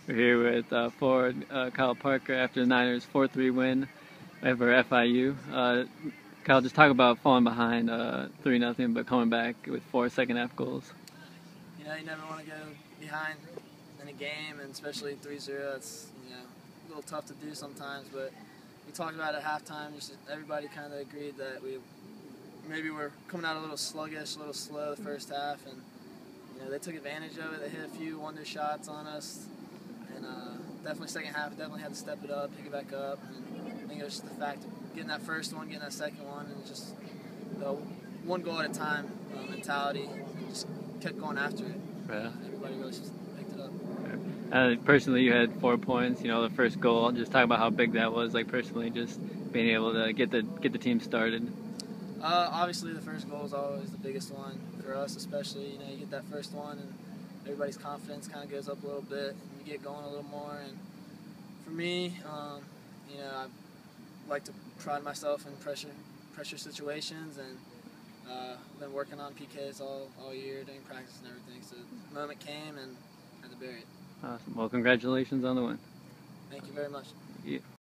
We're here with forward Kyle Parker after the Niners' 4-3 win over FIU. Kyle, just talk about falling behind 3-0, but coming back with 4 second-half goals. You know, you never want to go behind in a game, and especially 3-0. It's a little tough to do sometimes. But we talked about it at halftime. Just everybody kind of agreed that maybe we're coming out a little sluggish, a little slow the first half, and they took advantage of it. They hit a few wonder shots on us, and definitely second half, definitely had to step it up, pick it back up. And I think it was just the fact of getting that first one, getting that second one, and just the one goal at a time mentality, and just kept going after it. Yeah. Everybody really just picked it up. Personally, you had 4 points. The first goal. Just talk about how big that was. Like personally, just being able to get the team started. Obviously, the first goal is always the biggest one for us, especially. You get that first one, and everybody's confidence kind of goes up a little bit, and you get going a little more. And for me, I like to pride myself in pressure situations, and I've been working on PKs all year during practice and everything. So the moment came, and I had to bury it. Awesome. Well, congratulations on the win. Thank you very much. Yeah.